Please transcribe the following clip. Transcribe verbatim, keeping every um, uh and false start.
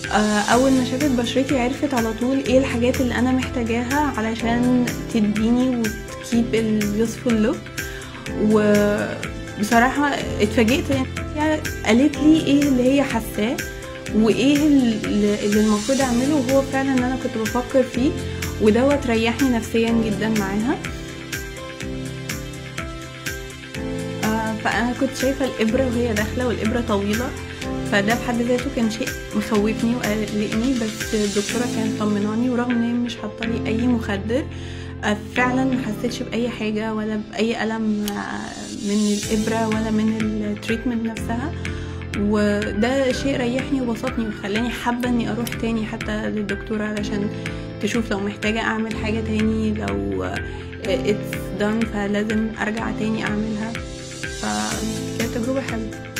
اول ما شافت بشرتي عرفت على طول ايه الحاجات اللي انا محتاجاها علشان تديني وتكيب اليوسفول لوك. وبصراحه اتفاجئت يعني قالت لي ايه اللي هي حاساه وايه اللي المفروض اعمله، وهو فعلا انا كنت بفكر فيه، ودوت ريحني نفسيا جدا معاها. فانا كنت شايفه الابره وهي داخله، والابره طويله، فده بحد ذاته كان شيء مخوفني وقلقني، بس الدكتوره كانت طمناني، ورغم ان هي مش حاطه لي اي مخدر فعلا ما حسيتش باي حاجه ولا باي الم من الابره ولا من التريتمنت نفسها، وده شيء ريحني وبسطني وخلاني حابه اني اروح تاني حتى للدكتوره علشان تشوف لو محتاجه اعمل حاجه تاني، لو اتس دان فلازم ارجع تاني اعملها. فكانت تجربه حلوه.